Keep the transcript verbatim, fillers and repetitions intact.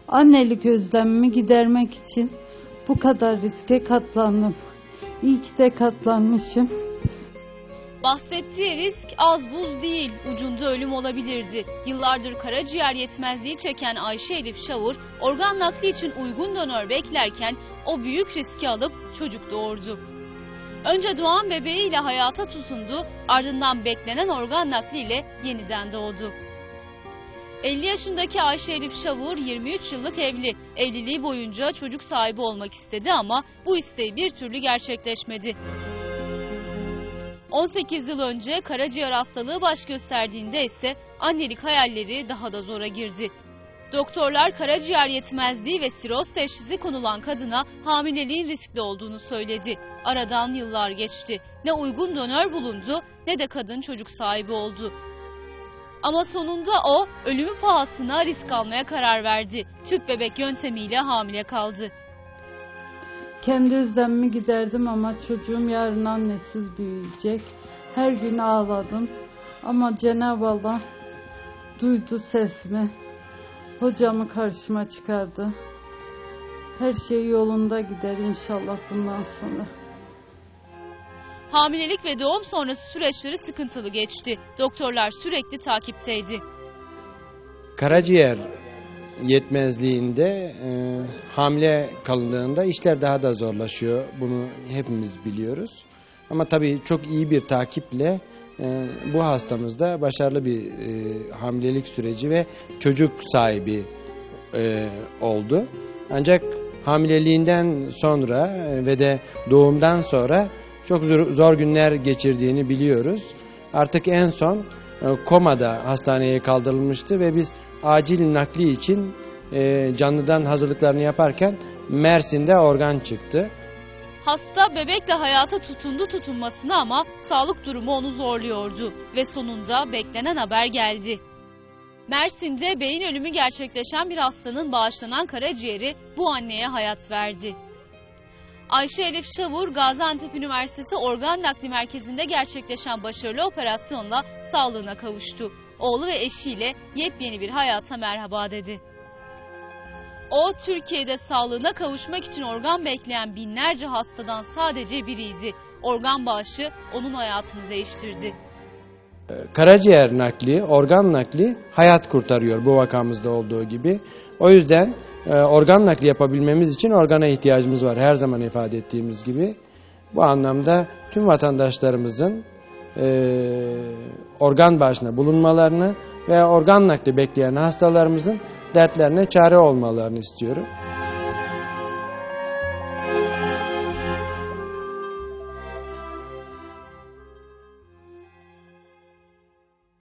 Annelik özlemimi gidermek için bu kadar riske katlandım. İyi ki de katlanmışım. Bahsettiği risk az buz değil, ucunda ölüm olabilirdi. Yıllardır karaciğer yetmezliği çeken Ayşe Elif Şavur, organ nakli için uygun donör beklerken o büyük riski alıp çocuk doğurdu. Önce doğan bebeğiyle hayata tutundu, ardından beklenen organ nakliyle yeniden doğdu. elli yaşındaki Ayşe Elif Şavur yirmi üç yıllık evli. Evliliği boyunca çocuk sahibi olmak istedi ama bu isteği bir türlü gerçekleşmedi. on sekiz yıl önce karaciğer hastalığı baş gösterdiğinde ise annelik hayalleri daha da zora girdi. Doktorlar karaciğer yetmezliği ve siroz teşhisi konulan kadına hamileliğin riskli olduğunu söyledi. Aradan yıllar geçti. Ne uygun donör bulundu ne de kadın çocuk sahibi oldu. Ama sonunda o ölümü pahasına risk almaya karar verdi. Tüp bebek yöntemiyle hamile kaldı. Kendi özlemimi giderdim ama çocuğum yarın annesiz büyüyecek. Her gün ağladım ama Cenab-ı Allah duydu sesimi. Hocamı karşıma çıkardı. Her şey yolunda gider inşallah bundan sonra. Hamilelik ve doğum sonrası süreçleri sıkıntılı geçti. Doktorlar sürekli takipteydi. Karaciğer yetmezliğinde, e, hamile kalındığında işler daha da zorlaşıyor. Bunu hepimiz biliyoruz. Ama tabii çok iyi bir takiple e, bu hastamızda başarılı bir e, hamilelik süreci ve çocuk sahibi e, oldu. Ancak hamileliğinden sonra e, ve de doğumdan sonra çok zor, zor günler geçirdiğini biliyoruz. Artık en son e, komada hastaneye kaldırılmıştı ve biz acil nakli için e, canlıdan hazırlıklarını yaparken Mersin'de organ çıktı. Hasta bebekle hayata tutundu tutunmasına ama sağlık durumu onu zorluyordu ve sonunda beklenen haber geldi. Mersin'de beyin ölümü gerçekleşen bir hastanın bağışlanan karaciğeri bu anneye hayat verdi. Ayşe Elif Şavur, Gaziantep Üniversitesi Organ Nakli Merkezi'nde gerçekleşen başarılı operasyonla sağlığına kavuştu. Oğlu ve eşiyle yepyeni bir hayata merhaba dedi. O, Türkiye'de sağlığına kavuşmak için organ bekleyen binlerce hastadan sadece biriydi. Organ bağışı onun hayatını değiştirdi. Karaciğer nakli, organ nakli hayat kurtarıyor bu vakamızda olduğu gibi. O yüzden e, organ nakli yapabilmemiz için organa ihtiyacımız var her zaman ifade ettiğimiz gibi. Bu anlamda tüm vatandaşlarımızın e, organ bağışına bulunmalarını ve organ nakli bekleyen hastalarımızın dertlerine çare olmalarını istiyorum.